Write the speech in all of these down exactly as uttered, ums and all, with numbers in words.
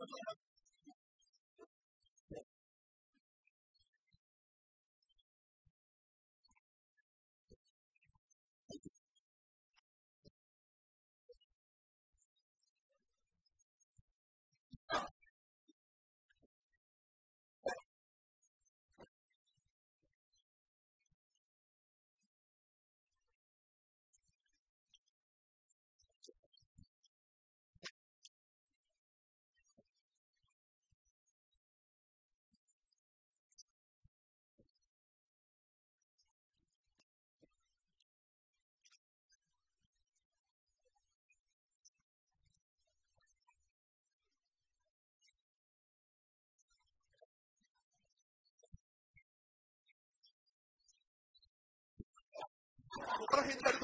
ここら辺になると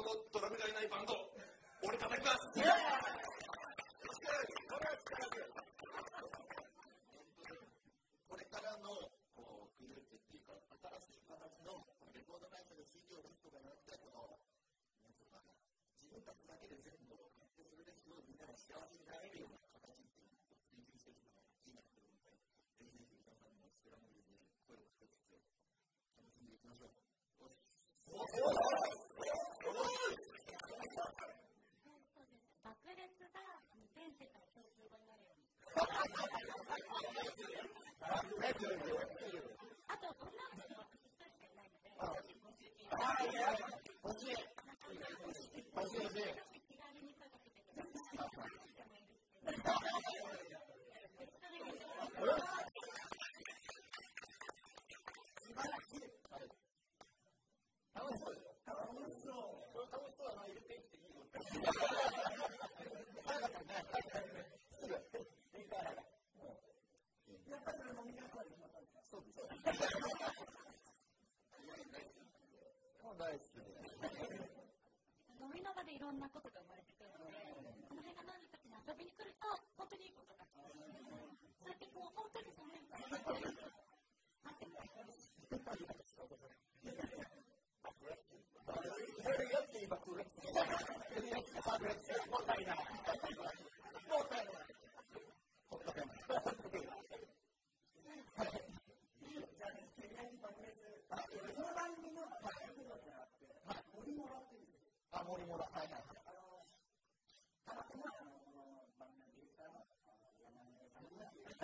ド、ドラムがいないバンド、俺叩きます。これからのこうグループっていうか、新しい形のレコード会社で シーディー を出すとかじゃなくて、この自分たちだけで全部を買って、それで人をみんなが幸せになれるような形っていうのを追求していくのがいいなと思って、ぜひぜひ皆さんもスクランブルで声をかけつつ楽しんでいきましょう。 爆裂が全世界共通語になるように。あと、こんなの私一人しかいないので、欲しい。欲しい。気軽に声かけてください。素晴らしい。楽しそうよ。楽しそう。楽しそうは入れてきていいよ。早かったね。すぐ。いいから。やっぱりそれ飲み会まで決まったんですか？そうです。もう大好きで。飲みの場でいろんなことが生まれてくるので、この辺が何かに遊びに来ると、本当にいいことが来る。それってこう、本当にその辺が待ってもらえるし。ありがとうございます。それよって今来る。もったいない。もったいない。ほっとけない。じゃあね、ケニアに爆裂。この番組の爆裂があって、森モラっていうんですよ。あ、森モラ。はいはい。あの、たまたま、あの、この番組のディレクターの山根さんが、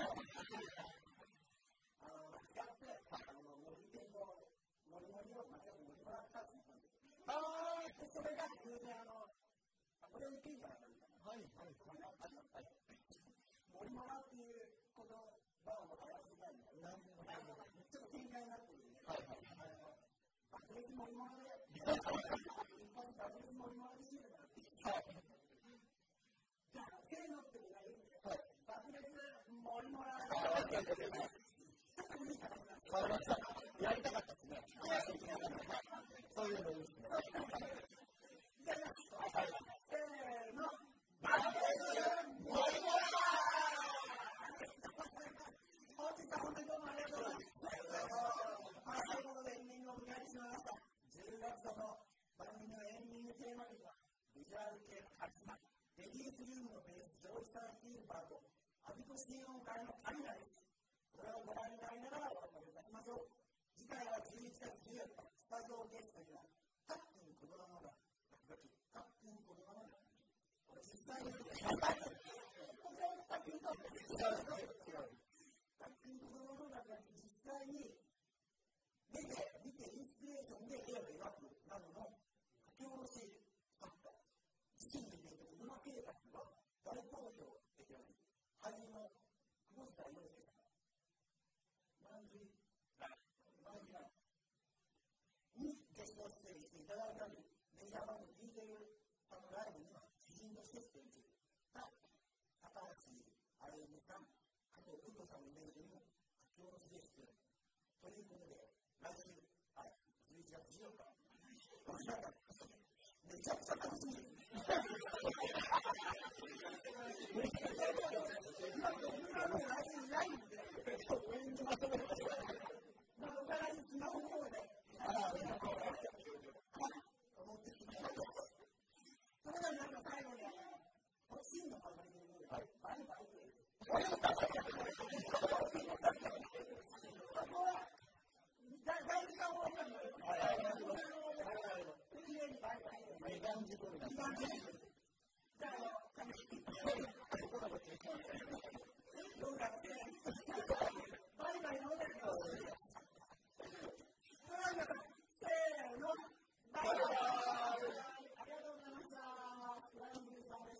あの、やって、あの、森店の森森を間違って森モラったって言ったんですよ。あー、それが偶然、あの、これを言っていいかなみたいな。はいはいはい。森モラっていうこの場をまたやらせたいんだよ。ちょっと展開になってるんで。はいはい。爆裂森モラで、一発爆裂森モラでシールがあって。はい。じゃあ、せーのってことが言うんで、爆裂森モラで。やりたかったですね。そういうのいいですね。じゃあ、せーの。爆裂森モラ。本日は本当にどうもありがとうございます。最後のエンディングを迎えてしまいました。じゅうがつ度の番組のエンディングテーマ曲は、ビジュアル系のカリスマ、レディースリームのベース、ジョージさん率いるバンド、アビコシー音階のカリナです。これをご覧になりながらお別れいたしましょう。次回はじゅういちがつじゅうよっか、スタジオゲストには、タックン小ドラマが、タックン小ドラマが、これ実際に、タックンと、違う。タックン小ドラマが実際に、出て、見て、インスピレーションで絵を描くなどの書き下ろし作家、自身のイベント、沼計画が大好評であり、俳優の久保田洋介さん、マンジュマンジュラにゲスト出演していただいたり、メジャーバンド聴いているあのライブには知人として出演していた高橋あゆみさん、加藤久保さんのイベントにも書き下ろしで出演ということで、来週、はい、じゅういちがつじゅうよっか、めちゃくちゃ楽しみです。今の来週ないんで、応援にまとめてください。お互いにスマホの方で、思ってしまいました。それでは皆さん最後に、欲しいの番組ということで、バイバイという。そこは、大事な方なんだよ。きれいにバイバイ。二番事故になります。じゃあ、楽しみ。ここだけ。どうだって。バイバイの方ですよ。それでは皆さん、せーの。バイバイ。ありがとうございました。フライングさんでした。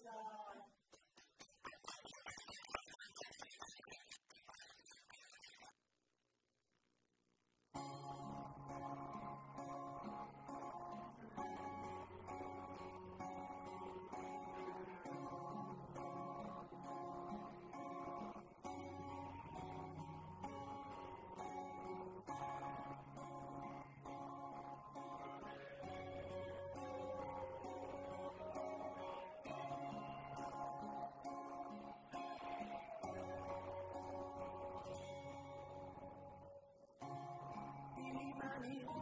に